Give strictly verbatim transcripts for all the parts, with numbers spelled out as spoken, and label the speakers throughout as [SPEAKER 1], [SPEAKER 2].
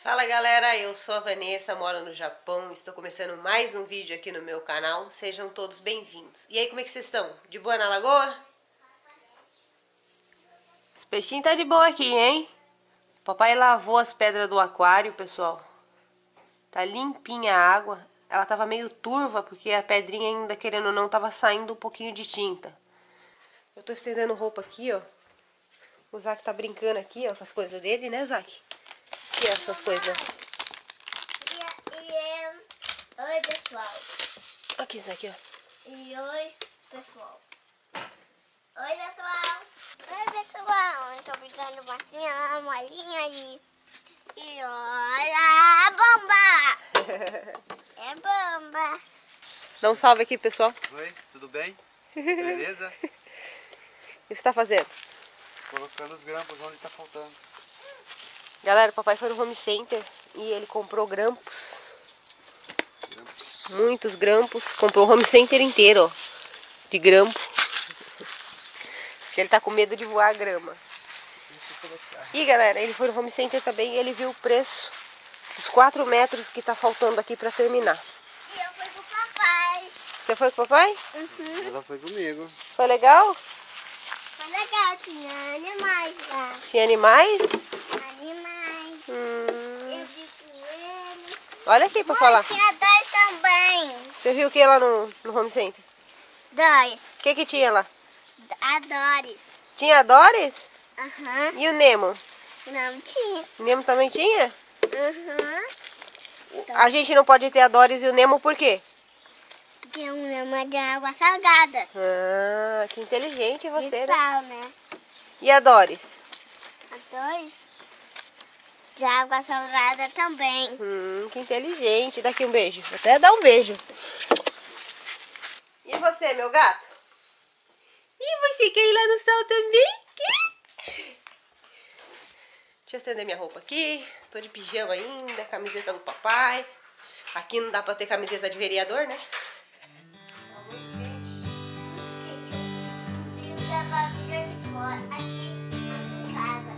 [SPEAKER 1] Fala galera, eu sou a Vanessa, moro no Japão, estou começando mais um vídeo aqui no meu canal, sejam todos bem-vindos. E aí, como é que vocês estão? De boa na lagoa? Esse peixinho tá de boa aqui, hein? Papai lavou as pedras do aquário, pessoal. Tá limpinha a água. Ela tava meio turva, porque a pedrinha ainda, querendo ou não, tava saindo um pouquinho de tinta. Eu tô estendendo roupa aqui, ó. O Zac tá brincando aqui, ó, com as coisas dele, né, Zac? Aqui, ó, essas coisas.
[SPEAKER 2] E, e, oi, pessoal.
[SPEAKER 1] Aqui, Zac, ó.
[SPEAKER 2] E oi, pessoal. Oi, pessoal. Oi, pessoal. Eu tô brincando baixinha na molinha aí. E olha a bomba. É bomba.
[SPEAKER 1] Dá um salve aqui, pessoal.
[SPEAKER 3] Oi, tudo bem? Beleza?
[SPEAKER 1] O que você tá fazendo?
[SPEAKER 3] Colocando os grampos onde tá faltando.
[SPEAKER 1] Galera, o papai foi no home center e ele comprou grampos.
[SPEAKER 3] Grampos.
[SPEAKER 1] Muitos grampos. Comprou o home center inteiro, ó. De grampo. Acho que ele tá com medo de voar a grama. E galera, ele foi no home center também e ele viu o preço dos quatro metros que tá faltando aqui pra terminar.
[SPEAKER 2] E eu fui com o papai.
[SPEAKER 1] Você foi com o papai?
[SPEAKER 2] Uhum.
[SPEAKER 3] Ela foi comigo.
[SPEAKER 1] Foi legal?
[SPEAKER 2] Foi legal, tinha animais lá.
[SPEAKER 1] Tinha animais?
[SPEAKER 2] Animais.
[SPEAKER 1] Hum.
[SPEAKER 2] Eu vi com eles.
[SPEAKER 1] Olha aqui pra
[SPEAKER 2] Mãe,
[SPEAKER 1] falar.
[SPEAKER 2] tinha dois também.
[SPEAKER 1] Você viu o que lá no, no home center?
[SPEAKER 2] Dois.
[SPEAKER 1] O que que tinha lá?
[SPEAKER 2] Adores.
[SPEAKER 1] Tinha a Doris?
[SPEAKER 2] Aham.
[SPEAKER 1] E o Nemo?
[SPEAKER 2] Não tinha.
[SPEAKER 1] O Nemo também tinha?
[SPEAKER 2] Aham.
[SPEAKER 1] A gente não pode ter a Doris e o Nemo por quê?
[SPEAKER 2] Porque é uma de água salgada.
[SPEAKER 1] Ah, que inteligente você,
[SPEAKER 2] De
[SPEAKER 1] né?
[SPEAKER 2] sal, né?
[SPEAKER 1] E a Doris?
[SPEAKER 2] Adores. De água salgada também.
[SPEAKER 1] Hum, que inteligente. Daqui um beijo. Vou até dar um beijo. E você, meu gato? E você quer ir lá no sol também? Quer? Deixa eu estender minha roupa aqui. Tô de pijama ainda, camiseta do papai. Aqui não dá pra ter camiseta de vereador, né?
[SPEAKER 2] Aqui em casa.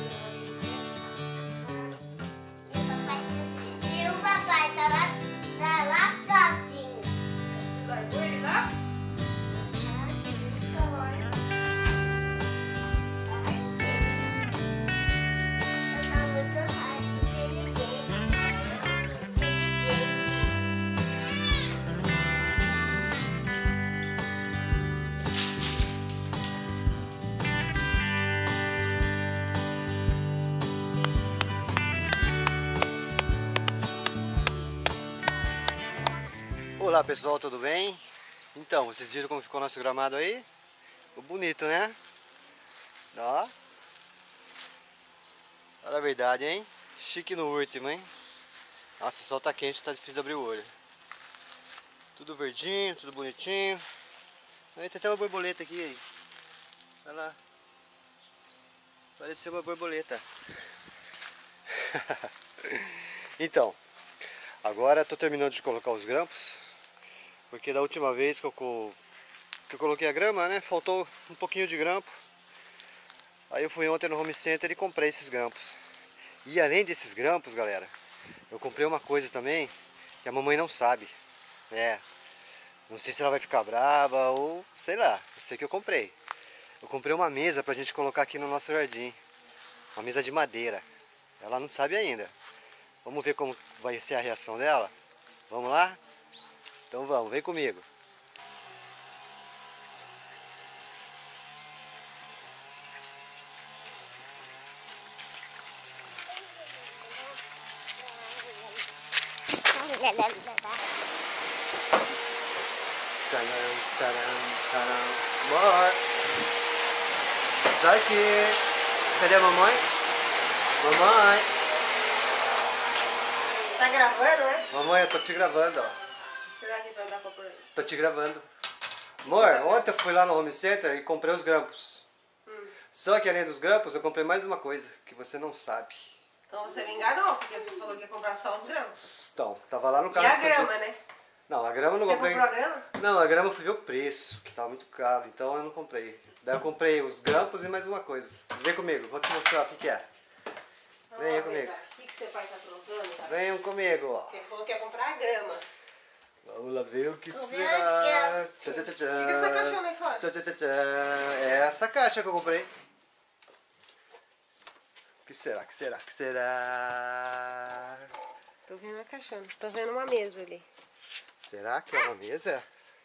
[SPEAKER 2] E o papai tá lá, tá lá sozinho.
[SPEAKER 1] Largou ele lá?
[SPEAKER 2] Eu sou muito inteligente. Inteligente.
[SPEAKER 3] Olá pessoal, tudo bem? Então, vocês viram como ficou nosso gramado aí? Ficou bonito, né? Ó. Olha a verdade, hein? Chique no último, hein? Nossa, o sol tá quente, tá difícil de abrir o olho. Tudo verdinho, tudo bonitinho. Aí tem até uma borboleta aqui, aí. Olha lá. Pareceu uma borboleta. Então, agora tô terminando de colocar os grampos. Porque da última vez que eu, que eu coloquei a grama, né, faltou um pouquinho de grampo. Aí eu fui ontem no home center e comprei esses grampos. E além desses grampos, galera, eu comprei uma coisa também que a mamãe não sabe. É, não sei se ela vai ficar brava ou sei lá, eu sei que eu comprei. Eu comprei uma mesa pra gente colocar aqui no nosso jardim. Uma mesa de madeira. Ela não sabe ainda. Vamos ver como vai ser a reação dela? Vamos lá? Então vamos, vem comigo. Taram, taram, taram. Amor! Sai aqui! Cadê a mamãe? Mamãe!
[SPEAKER 1] Tá gravando, né?
[SPEAKER 3] Mamãe, eu tô te gravando, ó.
[SPEAKER 1] Vou tirar aqui pra dar pra pôr.
[SPEAKER 3] Tô te gravando. Amor, ontem eu fui lá no home center e comprei os grampos.
[SPEAKER 1] Hum.
[SPEAKER 3] Só que além dos grampos, eu comprei mais uma coisa que você não sabe.
[SPEAKER 1] Então você me enganou, porque você falou que ia comprar só os grãos.
[SPEAKER 3] Então, tava lá no
[SPEAKER 1] E
[SPEAKER 3] carro.
[SPEAKER 1] a grama, né?
[SPEAKER 3] Não, a grama eu não
[SPEAKER 1] Você
[SPEAKER 3] comprei.
[SPEAKER 1] comprou a grama?
[SPEAKER 3] Não, a grama eu fui ver o preço, que tava muito caro, então eu não comprei. Daí eu comprei os grampos e mais uma coisa. Vem comigo, vou te mostrar o que que é. Venha
[SPEAKER 1] Vamos ver,
[SPEAKER 3] comigo.
[SPEAKER 1] tá? O que que seu pai tá aprontando? Tá?
[SPEAKER 3] Venham comigo, ó.
[SPEAKER 1] Ele falou que ia comprar grama.
[SPEAKER 3] Vamos lá ver o que
[SPEAKER 2] Vamos ver
[SPEAKER 3] será.
[SPEAKER 2] o
[SPEAKER 3] Tchá, tchá, tchá, tchá.
[SPEAKER 1] Fica essa caixona aí fora.
[SPEAKER 3] Tchá, tchá, tchá, tchá. É essa caixa que eu comprei. O que será? O que será? O que será?
[SPEAKER 1] Tô vendo a caixona. Tô vendo uma mesa ali.
[SPEAKER 3] Será que é uma mesa?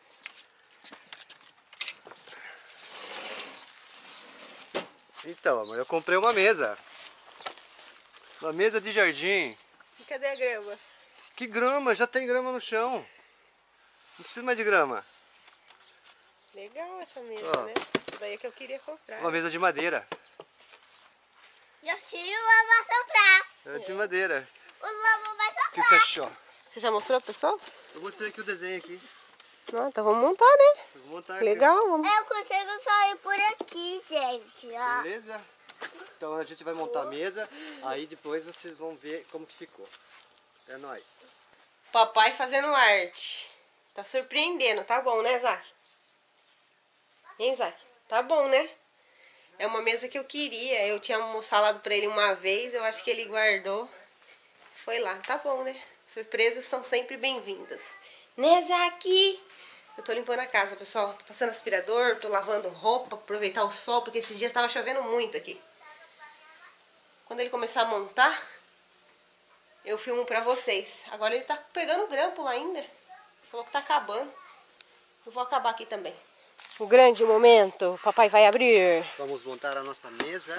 [SPEAKER 3] Então, amor, eu comprei uma mesa. Uma mesa de jardim.
[SPEAKER 1] E cadê a grama?
[SPEAKER 3] Que grama? Já tem grama no chão. Não precisa mais de grama.
[SPEAKER 1] Legal essa mesa,
[SPEAKER 3] Ó.
[SPEAKER 1] né? Isso daí é que eu queria comprar.
[SPEAKER 3] Uma mesa de madeira.
[SPEAKER 2] E o filho vai soprar.
[SPEAKER 3] É de madeira.
[SPEAKER 2] O vovô vai
[SPEAKER 3] O que
[SPEAKER 2] soprar.
[SPEAKER 3] você achou?
[SPEAKER 1] Você já mostrou, pessoal?
[SPEAKER 3] Eu mostrei aqui o desenho aqui.
[SPEAKER 1] Não, então vamos montar, né?
[SPEAKER 3] Eu vou montar aqui.
[SPEAKER 1] Legal, vamos.
[SPEAKER 2] Eu consigo sair por aqui, gente. Ó.
[SPEAKER 3] Beleza? Então a gente vai montar a mesa, aí depois vocês vão ver como que ficou. É nóis.
[SPEAKER 1] Papai fazendo arte. Tá surpreendendo, tá bom, né, Zac? Hein, Zac? Tá bom, né? É uma mesa que eu queria. Eu tinha falado pra ele uma vez, eu acho que ele guardou. Foi lá, tá bom, né? Surpresas são sempre bem-vindas. Né, Zac? Eu tô limpando a casa, pessoal. Tô passando aspirador, tô lavando roupa, aproveitar o sol, porque esses dias tava chovendo muito aqui. Quando ele começar a montar, eu filmo pra vocês. Agora ele tá pegando grampo lá ainda. Falou que tá acabando. Eu vou acabar aqui também. O grande momento, papai vai abrir.
[SPEAKER 3] Vamos montar a nossa mesa.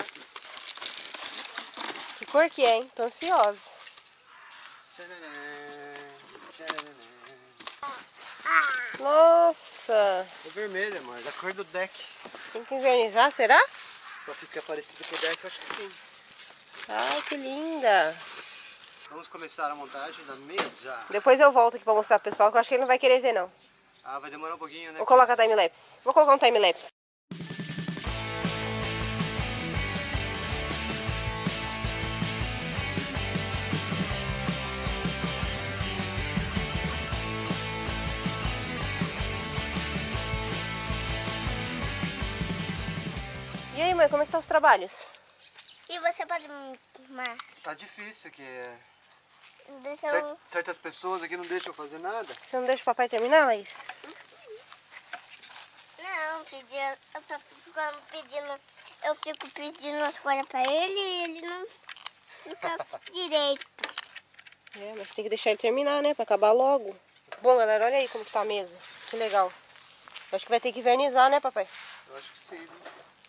[SPEAKER 1] Que cor que é, hein? Tô ansiosa. Nossa!
[SPEAKER 3] É vermelho, amor, da cor do deck.
[SPEAKER 1] Tem que invernizar, será?
[SPEAKER 3] Pra ficar parecido com o deck, eu acho que sim.
[SPEAKER 1] Ai, que linda!
[SPEAKER 3] Vamos começar a montagem da mesa.
[SPEAKER 1] Depois eu volto aqui pra mostrar pro pessoal, que eu acho que ele não vai querer ver, não.
[SPEAKER 3] Ah, vai demorar um pouquinho, né?
[SPEAKER 1] Vou colocar time-lapse. Vou colocar um time-lapse. E aí, mãe, como é que tá os trabalhos?
[SPEAKER 2] E você pode me tomar?
[SPEAKER 3] Tá difícil aqui. é.
[SPEAKER 2] Deixa
[SPEAKER 3] Cer-
[SPEAKER 2] eu...
[SPEAKER 3] certas pessoas aqui não deixam eu fazer nada.
[SPEAKER 1] Você não deixa o papai terminar, Laís?
[SPEAKER 2] Não, pedindo, eu tô ficando pedindo, eu fico pedindo as folhas pra ele e ele não fica direito.
[SPEAKER 1] É, mas tem que deixar ele terminar, né? Pra acabar logo. Bom, galera, olha aí como que tá a mesa. Que legal. Eu acho que vai ter que vernizar, né, papai?
[SPEAKER 3] Eu acho que sim. viu?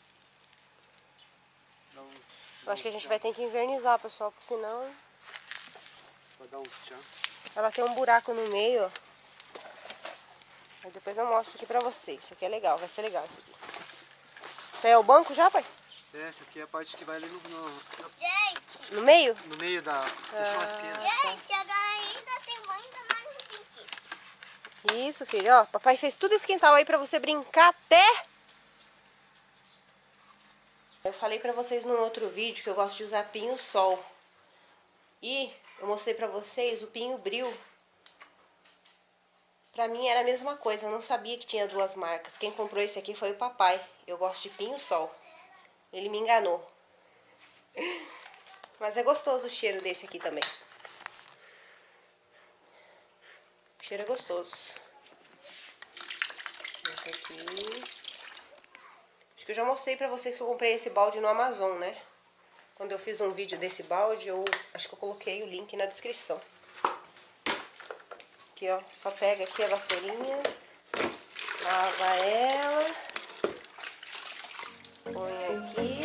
[SPEAKER 3] Dá um,
[SPEAKER 1] Eu acho que a gente vai ter que invernizar, pessoal, porque senão...
[SPEAKER 3] Vou dar um tchan.
[SPEAKER 1] Ela tem um buraco no meio, ó. Aí depois eu mostro isso aqui pra vocês. Isso aqui é legal, vai ser legal isso aqui. Isso aí é o banco já, pai?
[SPEAKER 3] É, essa aqui é a parte que vai ali no, no, no-
[SPEAKER 2] Gente,
[SPEAKER 1] No meio?
[SPEAKER 3] no meio da, da churrasqueira.
[SPEAKER 2] gente, agora ainda tem muito mais um brinquedo.
[SPEAKER 1] Isso, filho, ó. Papai fez tudo esse quintal aí pra você brincar até... Eu falei pra vocês num outro vídeo que eu gosto de usar pinho-sol. E eu mostrei pra vocês o pinho-bril. Pra mim era a mesma coisa, eu não sabia que tinha duas marcas. Quem comprou esse aqui foi o papai. Eu gosto de pinho-sol. Ele me enganou. Mas é gostoso o cheiro desse aqui também. O cheiro é gostoso. Esse aqui. Acho que eu já mostrei pra vocês que eu comprei esse balde no Amazon, né? Quando eu fiz um vídeo desse balde, eu acho que eu coloquei o link na descrição. Aqui, ó. Só pega aqui a vassourinha. Lava ela. Põe aqui.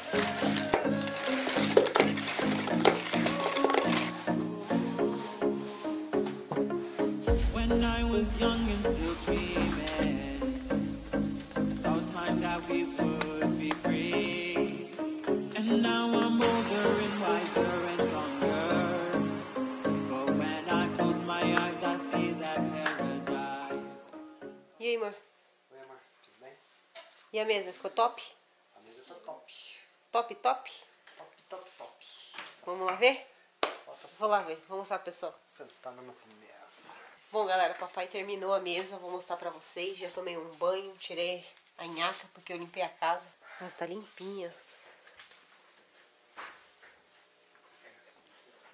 [SPEAKER 4] When I was young and still dreaming, I saw time that we would be free. And now I'm older and wiser and stronger. But when I close my eyes, I see that paradise.
[SPEAKER 1] E aí, amor?
[SPEAKER 3] Oi, amor, tudo bem?
[SPEAKER 1] E a mesa? Ficou top?
[SPEAKER 3] A mesa tá top.
[SPEAKER 1] Top, top?
[SPEAKER 3] Top, top, top.
[SPEAKER 1] Vamos lá ver?
[SPEAKER 3] Falta
[SPEAKER 1] Vou lá ver. Vou mostrar pro pessoal.
[SPEAKER 3] sentar na nossa mesa.
[SPEAKER 1] Bom, galera, papai terminou a mesa. Vou mostrar pra vocês. Já tomei um banho, tirei a nhaca porque eu limpei a casa. Mas tá limpinha.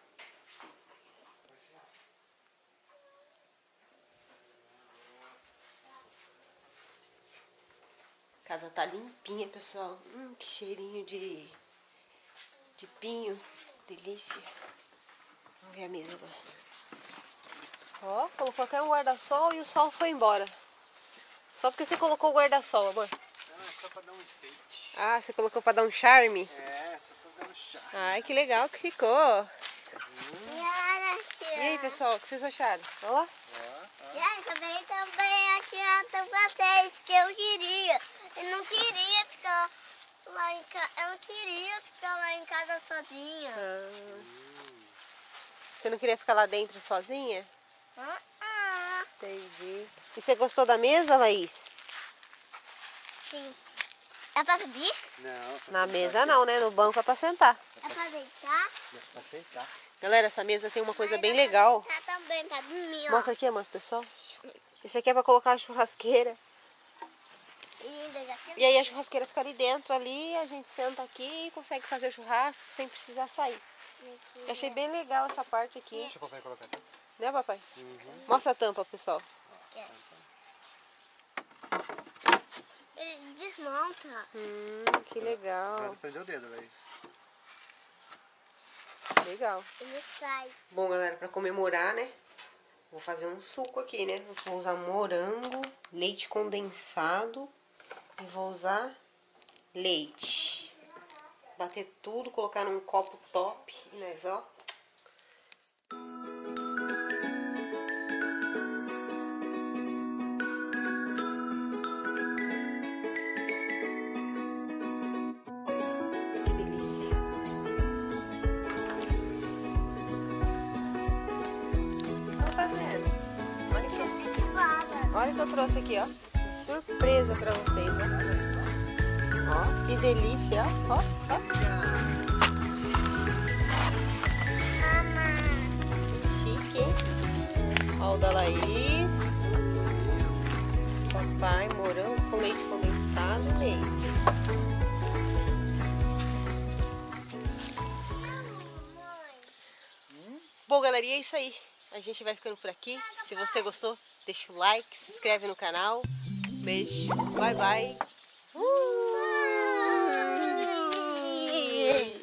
[SPEAKER 1] casa tá limpinha, pessoal. Hum, que cheirinho de, de pinho. Delícia. Vamos ver a mesa agora. Ó, colocou até um guarda-sol e o sol foi embora. Só porque você colocou o guarda-sol, amor.
[SPEAKER 3] Não, é só pra dar um enfeite.
[SPEAKER 1] Ah, você colocou pra dar um charme?
[SPEAKER 3] É, só pra dar um charme.
[SPEAKER 1] Ai, que legal que ficou.
[SPEAKER 2] E olha aqui,
[SPEAKER 1] E aí, pessoal, o que vocês acharam? Olha lá.
[SPEAKER 2] E aí, também, também aqui pra vocês, que eu queria. Eu não queria ficar lá em casa. Eu não queria ficar lá em casa sozinha.
[SPEAKER 1] Ah. Você não queria ficar lá dentro sozinha?
[SPEAKER 2] Ah, ah.
[SPEAKER 1] Entendi. E você gostou da mesa, Laís?
[SPEAKER 2] Sim. É pra subir?
[SPEAKER 3] Não, pra
[SPEAKER 1] Na
[SPEAKER 3] sentar
[SPEAKER 1] mesa
[SPEAKER 3] aqui,
[SPEAKER 1] não, né? No banco é pra sentar.
[SPEAKER 2] É pra deitar?
[SPEAKER 3] ó. Pra sentar.
[SPEAKER 1] Galera, essa mesa tem uma coisa
[SPEAKER 2] Mas
[SPEAKER 1] bem
[SPEAKER 2] é pra
[SPEAKER 1] legal.
[SPEAKER 2] deitar também, pra dormir, ó.
[SPEAKER 1] Mostra aqui, amor, pessoal. Esse aqui é pra colocar a churrasqueira.
[SPEAKER 2] E ainda já tem-
[SPEAKER 1] E aí a churrasqueira fica ali dentro, ali, a gente senta aqui e consegue fazer o churrasco sem precisar sair. Eu achei bem legal essa parte aqui.
[SPEAKER 3] Deixa o papai colocar aqui.
[SPEAKER 1] Né, papai? Mostra a tampa, pessoal.
[SPEAKER 2] Ele desmonta.
[SPEAKER 1] Hum, que legal.
[SPEAKER 3] Agora prendeu o dedo, velho.
[SPEAKER 1] Legal.
[SPEAKER 2] Ele sai.
[SPEAKER 1] Bom, galera, pra comemorar, né? Vou fazer um suco aqui, né? Eu vou usar morango, leite condensado e vou usar leite. Bater tudo, colocar num copo top e nós, ó. Que delícia. Tá fazendo? Olha que eu,
[SPEAKER 2] Que fala.
[SPEAKER 1] olha o que eu trouxe aqui, ó. Que surpresa pra vocês, né? Ó, que delícia, ó. Ó, ó.
[SPEAKER 2] Mamãe.
[SPEAKER 1] Chique, hein? Ó o da Laís. Papai, morango com leite condensado e leite.
[SPEAKER 2] Mamãe.
[SPEAKER 1] Bom, galera, e é isso aí. A gente vai ficando por aqui. Se você gostou, deixa o like, se inscreve no canal. Beijo, bye bye. Uh!